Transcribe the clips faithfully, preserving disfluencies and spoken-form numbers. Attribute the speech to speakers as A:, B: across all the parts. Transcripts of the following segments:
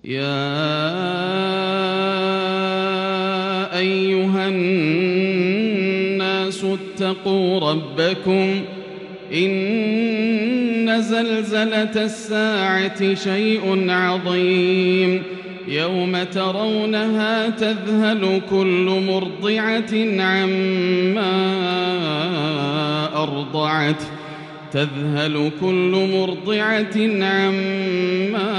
A: يا أيها الناس اتقوا ربكم إن زلزلة الساعة شيء عظيم يوم ترونها تذهل كل مرضعة عما أرضعت تذهل كل مرضعة عما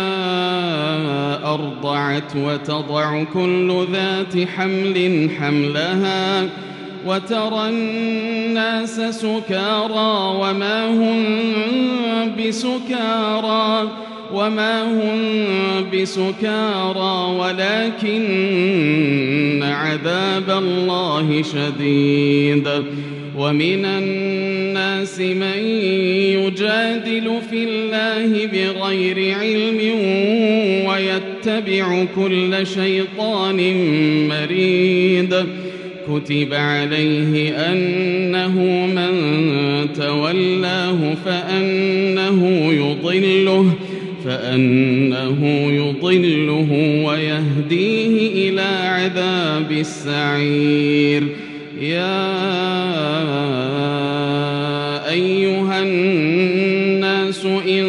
A: أرضعت وتضع كل ذات حمل حملها وترى الناس سكارى وما هم بسكارى وما هم بسكارى ولكن عذاب الله شديد. ومن الناس من يجادل في الله بغير علم ويتبع كل شيطان مريد كتب عليه أنه من تولاه فأنه يضله فأنه يضله ويهديه إلى عذاب السعير. يا أيها الناس إن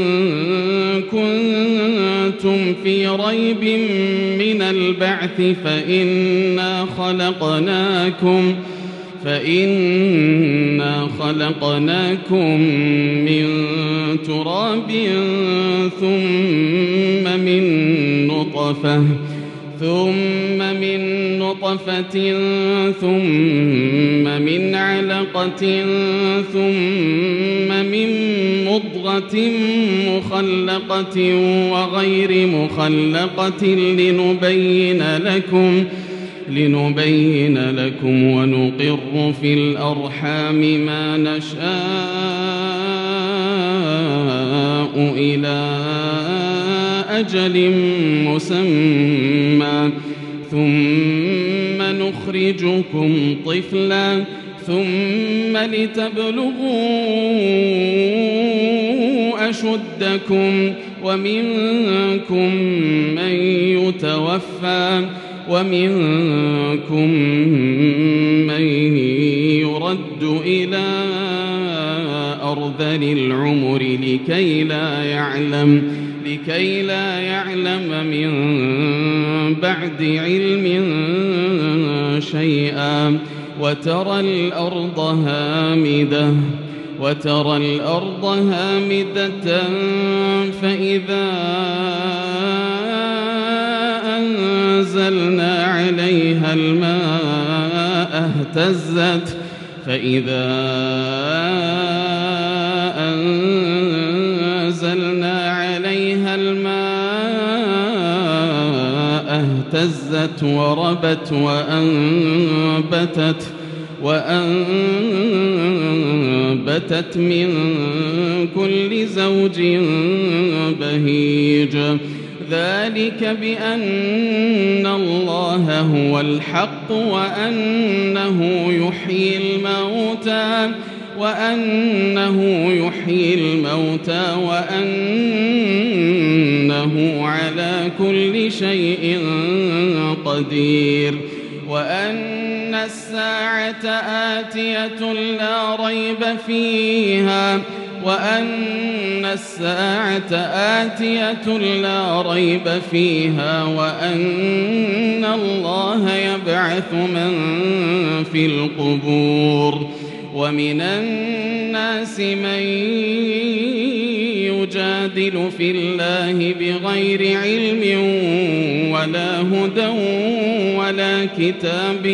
A: كنتم في ريب من البعث فإنا خلقناكم فإنا خلقناكم من تراب ثم من نطفة ثم من نطفة ثم من علقة ثم من مضغة مخلقة وغير مخلقة لنبين لكم لنبين لكم ونقر في الأرحام ما نشاء إلى أجل مسمى ثم نخرجكم طفلا ثم لتبلغوا أشدكم ومنكم من يتوفى ومنكم من يرد إلى أرذل العمر لكي لا يعلم لكي لا يعلم من بعد علم شيئا وترى الأرض هامدة وترى الأرض هامدة فإذا أنزلنا عليها الماء اهتزت فإذا أنزلنا عليها الماء اهتزت وربت وأنبتت وأنبتت من كل زوج بهيج ذلك بأن الله هو الحق وأنه يحيي الموتى وأنه يحيي الموتى وأنه على كل شيء قدير وأن الساعة آتية لا ريب فيها وأن الساعة آتية لا ريب فيها وأن الله يبعث من في القبور ومن الناس من يجادل في الله بغير علم ولا هدى ولا كتاب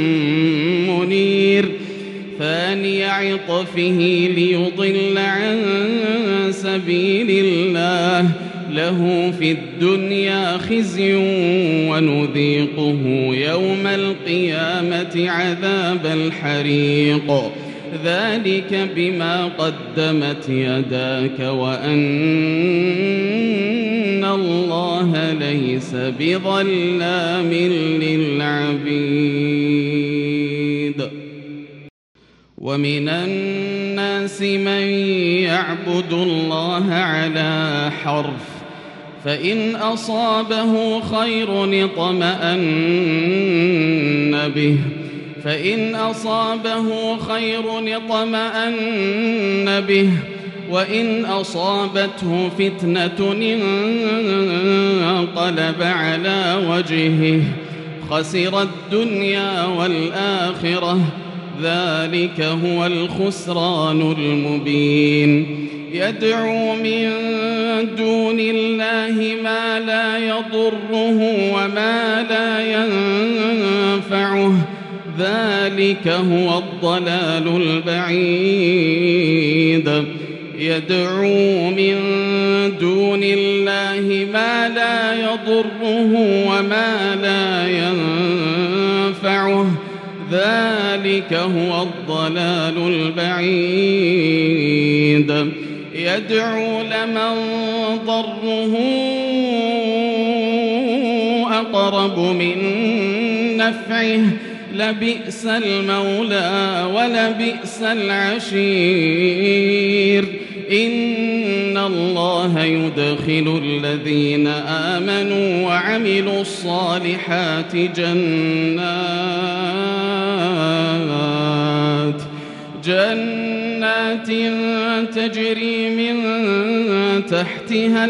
A: منير ثاني عطفه ليضل عن سبيل الله له في الدنيا خزي ونذيقه يوم القيامة عذاب الحريق ذلك بما قدمت يداك وأن الله ليس بظلام للعبيد. ومن الناس من يعبد الله على حرف فإن أصابه خير اطمأن به فإن أصابه خير اطمأن به وإن أصابته فتنة انقلب على وجهه خسر الدنيا والآخرة ذلك هو الخسران المبين يدعو من دون الله ما لا يضره وما لا ينفعه ذلك هو الضلال البعيد يدعو من دون الله ما لا يضره وما لا ينفعه ذلك هو الضلال البعيد يدعو لمن ضره أقرب من نفعه لبئس المولى ولبئس العشير إن الله يدخل الذين آمنوا وعملوا الصالحات جنات جنات تجري من تحتها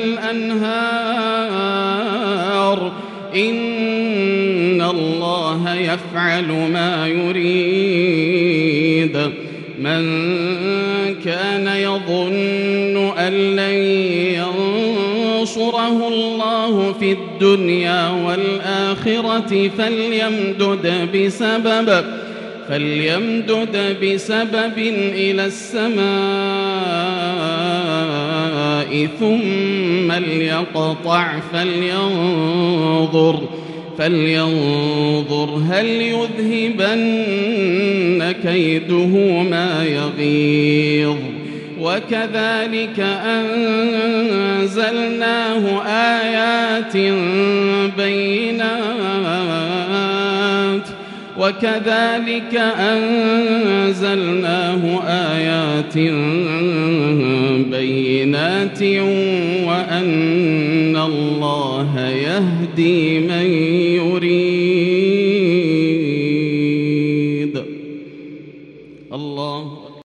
A: الأنهار إن الله يفعل ما يريد من كان يظن أن لن ينصره الله في الدنيا والآخرة فليمدد بسبب فليمدد بسبب إلى السماء ثم ليقطع فلينظر فلينظر هل يذهبن كيده ما يغيظ وكذلك أنزلناه آيات بينات وكذلك أنزلناه آيات بينات وأن الله يهدي من يريد